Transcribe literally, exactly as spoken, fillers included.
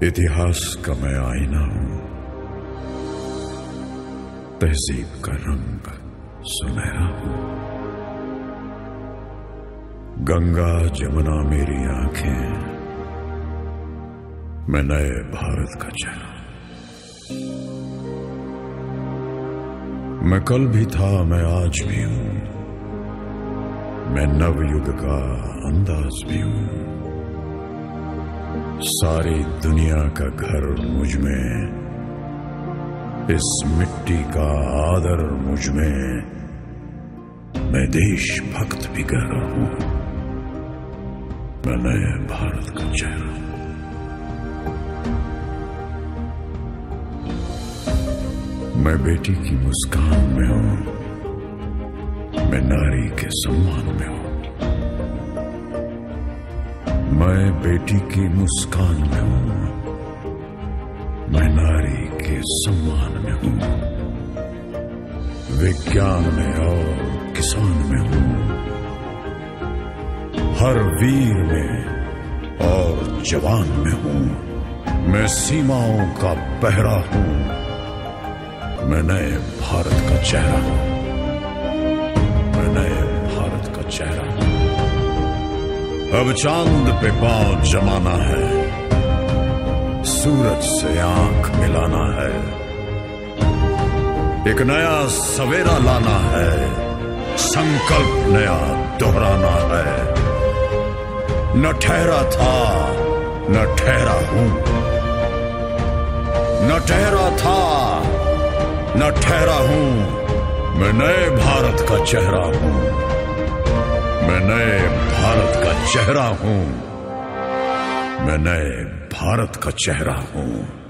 इतिहास का मैं आईना हूं, तहजीब का रंग सुनहरा हूं। गंगा जमुना मेरी आंखें, मैं नए भारत का चेहरा। मैं कल भी था, मैं आज भी हूं, मैं नवयुग का अंदाज भी हूं। सारी दुनिया का घर मुझ में, इस मिट्टी का आदर मुझ में, मैं देशभक्त भी गहरा हूं, मैं नए भारत का चेहरा हूं। मैं बेटी की मुस्कान में हूं, मैं नारी के सम्मान में हूं। मैं बेटी की मुस्कान में हूं, मैं नारी के सम्मान में हूं। विज्ञान में और किसान में हूं, हर वीर में और जवान में हूं। मैं सीमाओं का पहरा हूं, मैं नए भारत का चेहरा हूं, मैं नए भारत का चेहरा हूं। अब चांद पे पांव जमाना है, सूरज से आंख मिलाना है, एक नया सवेरा लाना है, संकल्प नया दोहराना है। न ठहरा था, न ठहरा हूं, न ठहरा था, न ठहरा हूं, मैं नए भारत का चेहरा हूं, मैं नए भारत का चेहरा हूं, मैं नए भारत का चेहरा हूं।